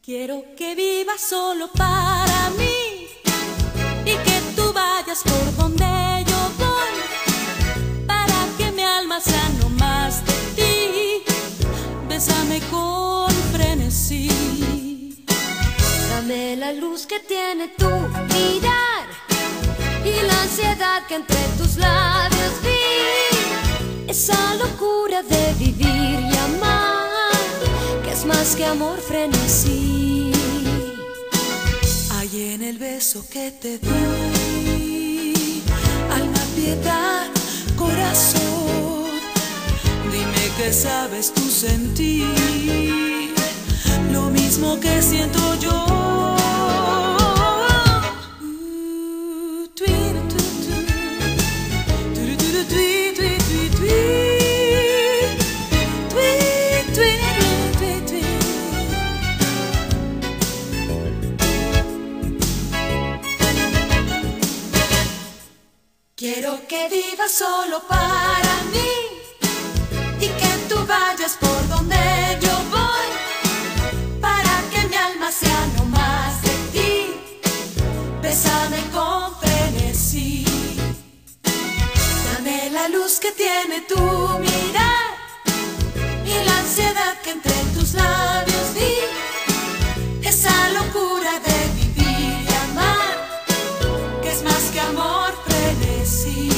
Quiero que vivas solo para mí y que tú vayas por donde yo voy, para que mi alma sea no más de ti. Bésame con frenesí. Dame la luz que tiene tu mirar y la ansiedad que entre tus labios vi. Esa locura de vivir y amar, que es más que amor, frenesí. Hay en el beso que te di, alma, piedad, corazón. Dime que sabes tú sentir lo mismo que siento yo. Quiero que vivas solo para mí y que tú vayas por donde yo voy, para que mi alma sea no más de ti. Bésame con frenesí. Dame la luz que tiene tu mirar y la ansiedad que entre tus labios vi. Esa locura de vivir y amar, que es más que amor, frenesí.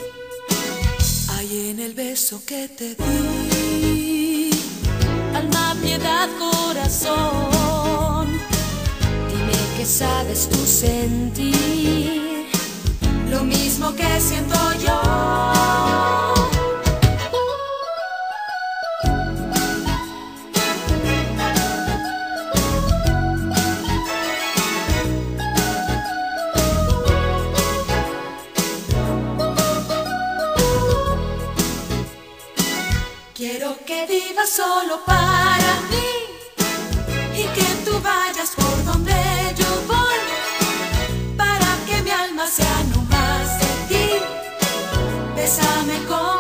Hay en el beso que te di, alma, piedad, corazón. Dime que sabes tú sentir lo mismo que siento yo. Quiero que vivas solo para mí y que tú vayas por donde yo voy, para que mi alma sea no más de ti. Bésame con